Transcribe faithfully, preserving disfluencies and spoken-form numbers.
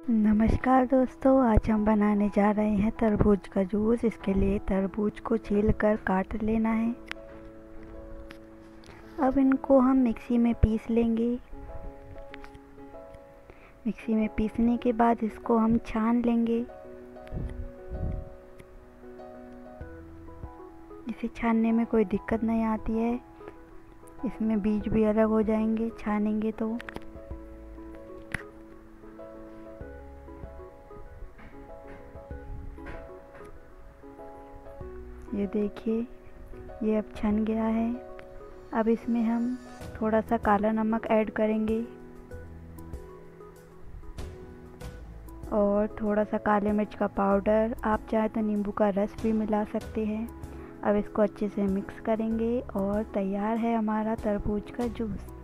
नमस्कार दोस्तों, आज हम बनाने जा रहे हैं तरबूज का जूस। इसके लिए तरबूज को छील कर काट लेना है। अब इनको हम मिक्सी में पीस लेंगे। मिक्सी में पीसने के बाद इसको हम छान लेंगे। इसे छानने में कोई दिक्कत नहीं आती है। इसमें बीज भी अलग हो जाएंगे छानेंगे तो। ये देखिए, ये अब छन गया है। अब इसमें हम थोड़ा सा काला नमक ऐड करेंगे और थोड़ा सा काले मिर्च का पाउडर। आप चाहे तो नींबू का रस भी मिला सकते हैं। अब इसको अच्छे से मिक्स करेंगे और तैयार है हमारा तरबूज का जूस।